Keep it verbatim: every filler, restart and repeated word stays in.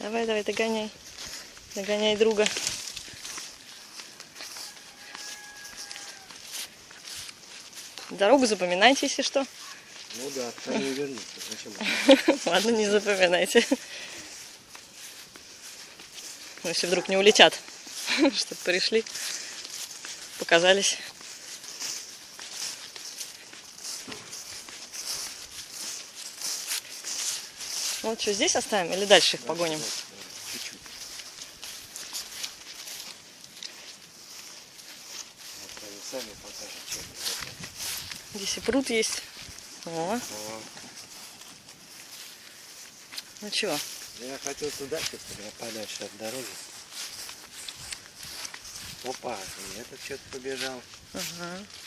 Давай, давай, догоняй. Догоняй друга. Дорогу запоминайте, если что. Ну да, там не вернуться. Зачем? Ладно, не запоминайте. Ну, если вдруг не улетят, чтобы пришли, показались. Вот что, здесь оставим или дальше их погоним? Чуть-чуть. Вот они сами покажут, что они хотят. Здесь и пруд есть. О, О, ну чего? я хотел туда, чтобы подальше от дороги. Опа, и этот что-то побежал. Ага.